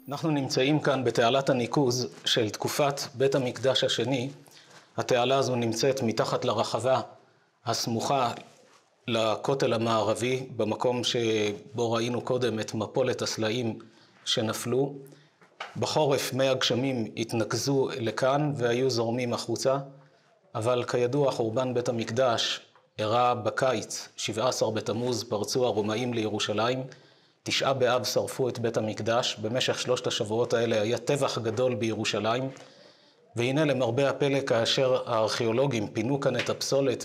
אנחנו נמצאים כאן בתעלת הניקוז של תקופת בית המקדש השני. התעלה הזו נמצאת מתחת לרחבה הסמוכה לכותל המערבי, במקום שבו ראינו קודם את מפולת הסלעים שנפלו. בחורף מי הגשמים התנקזו לכאן והיו זורמים החוצה, אבל כידוע חורבן בית המקדש אירע בקיץ, 17 בתמוז פרצו הרומאים לירושלים, 9 באב שרפו את בית המקדש. במשך 3 השבועות האלה היה טבח גדול בירושלים, והנה למרבה הפלא כאשר הארכיאולוגים פינו כאן את הפסולת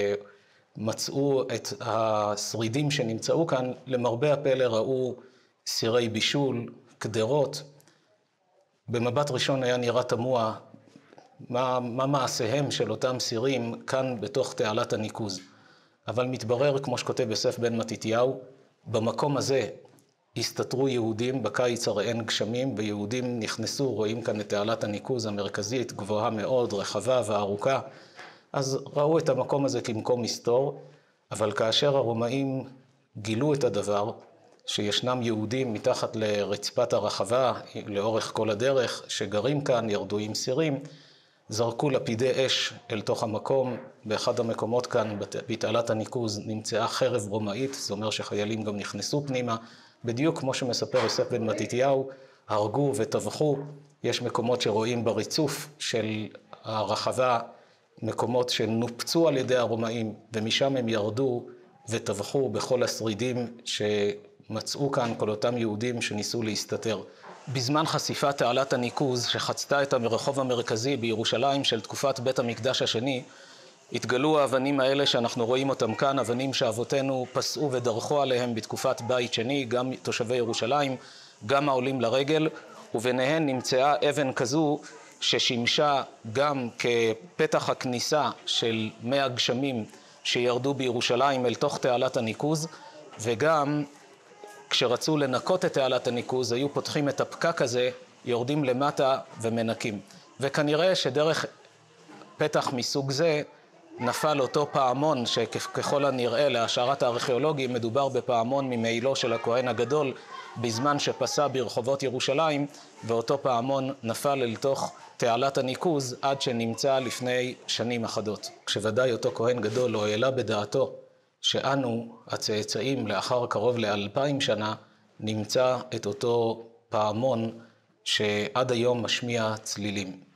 ומצאו את השרידים שנמצאו כאן, למרבה הפלא ראו סירי בישול, קדרות. במבט ראשון היה נראה תמוה מה מעשיהם של אותם סירים כאן בתוך תעלת הניקוז. אבל מתברר, כמו שכותב יוסף בן מתתיהו, במקום הזה הסתתרו יהודים, בקיץ הרי אין גשמים, ויהודים נכנסו, רואים כאן את תעלת הניקוז המרכזית, גבוהה מאוד, רחבה וארוכה, אז ראו את המקום הזה כמקום מסתור, אבל כאשר הרומאים גילו את הדבר, שישנם יהודים מתחת לרצפת הרחבה, לאורך כל הדרך, שגרים כאן, ירדו עם סירים, זרקו לפידי אש אל תוך המקום. באחד המקומות כאן בתעלת הניקוז נמצאה חרב רומאית, זה אומר שחיילים גם נכנסו פנימה, בדיוק כמו שמספר יוסף בן מתתיהו, הרגו וטבחו. יש מקומות שרואים בריצוף של הרחבה, מקומות שנופצו על ידי הרומאים, ומשם הם ירדו וטבחו בכל השרידים שמצאו כאן כל אותם יהודים שניסו להסתתר. בזמן חשיפת תעלת הניקוז שחצתה את הרחוב המרכזי בירושלים של תקופת בית המקדש השני, התגלו האבנים האלה שאנחנו רואים אותם כאן, אבנים שאבותינו פסעו ודרכו עליהם בתקופת בית שני, גם תושבי ירושלים, גם העולים לרגל, וביניהן נמצאה אבן כזו ששימשה גם כפתח הכניסה של מי הגשמים שירדו בירושלים אל תוך תעלת הניקוז, וגם כשרצו לנקות את תעלת הניקוז היו פותחים את הפקק הזה, יורדים למטה ומנקים. וכנראה שדרך פתח מסוג זה נפל אותו פעמון שככל הנראה להשערת הארכיאולוגים מדובר בפעמון ממעילו של הכהן הגדול בזמן שפסע ברחובות ירושלים, ואותו פעמון נפל אל תוך תעלת הניקוז עד שנמצא לפני שנים אחדות. כשוודאי אותו כהן גדול לא העלה בדעתו שאנו הצאצאים לאחר קרוב ל2000 שנה נמצא את אותו פעמון שעד היום משמיע צלילים.